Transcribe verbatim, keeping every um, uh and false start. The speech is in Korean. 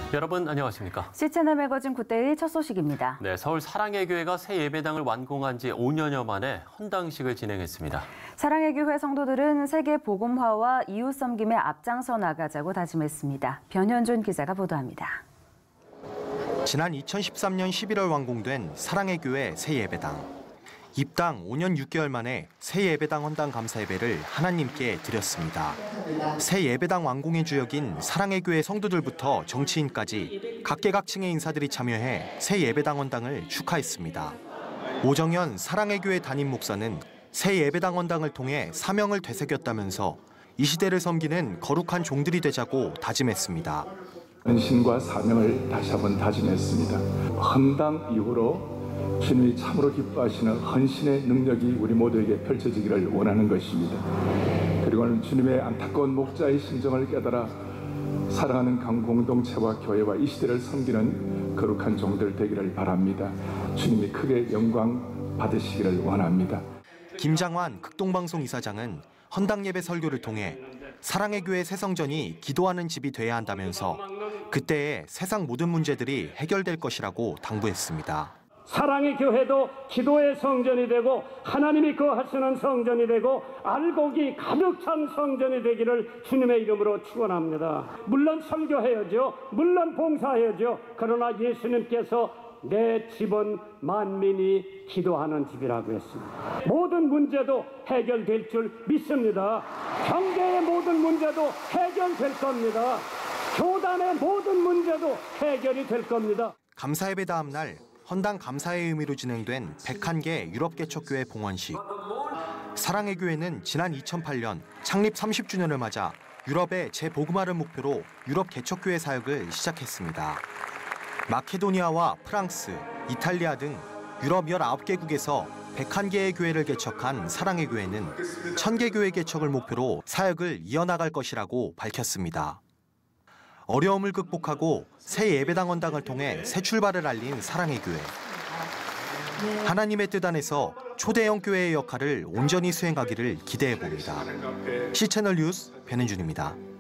여러분 안녕하십니까? 씨채널 매거진 굿데이 첫 소식입니다. 네, 서울 사랑의 교회가 새 예배당을 완공한 지 오 년여 만에 헌당식을 진행했습니다. 사랑의 교회 성도들은 세계 복음화와 이웃 섬김에 앞장서 나가자고 다짐했습니다. 변현준 기자가 보도합니다. 지난 이천십삼 년 십일월 완공된 사랑의 교회 새 예배당. 입당 오 년 육 개월 만에 새 예배당 헌당 감사 예배를 하나님께 드렸습니다. 새 예배당 완공의 주역인 사랑의 교회 성도들부터 정치인까지 각계각층의 인사들이 참여해 새 예배당 헌당을 축하했습니다. 오정현 사랑의 교회 담임 목사는 새 예배당 헌당을 통해 사명을 되새겼다면서 이 시대를 섬기는 거룩한 종들이 되자고 다짐했습니다. 헌신과 사명을 다시 한번 다짐했습니다. 헌당 이후로 주님이 참으로 기뻐하시는 헌신의 능력이 우리 모두에게 펼쳐지기를 원하는 것입니다. 그리고는 주님의 안타까운 목자의 심정을 깨달아 사랑하는 강 공동체와 교회와 이 시대를 섬기는 거룩한 종들 되기를 바랍니다. 주님이 크게 영광 받으시기를 원합니다. 김장환 극동방송 이사장은 헌당 예배 설교를 통해 사랑의 교회 새성전이 기도하는 집이 돼야 한다면서 그때에 세상 모든 문제들이 해결될 것이라고 당부했습니다. 사랑의 교회도 기도의 성전이 되고 하나님이 거하시는 성전이 되고 알곡이 가득 찬 성전이 되기를 주님의 이름으로 축원합니다. 물론 설교해야죠. 물론 봉사해야죠. 그러나 예수님께서 내 집은 만민이 기도하는 집이라고 했습니다. 모든 문제도 해결될 줄 믿습니다. 경제의 모든 문제도 해결될 겁니다. 교단의 모든 문제도 해결이 될 겁니다. 감사예배 다음 날 헌당 감사의 의미로 진행된 백한 개 유럽개척교회 봉헌식. 사랑의 교회는 지난 이천팔 년 창립 삼십 주년을 맞아 유럽의 재복음화를 목표로 유럽 개척교회 사역을 시작했습니다. 마케도니아와 프랑스, 이탈리아 등 유럽 열아홉 개국에서 백한 개의 교회를 개척한 사랑의 교회는 천 개 교회 개척을 목표로 사역을 이어나갈 것이라고 밝혔습니다. 어려움을 극복하고 새 예배당 헌당을 통해 새 출발을 알린 사랑의 교회. 하나님의 뜻 안에서 초대형 교회의 역할을 온전히 수행하기를 기대해 봅니다. 씨채널 뉴스 변현준입니다.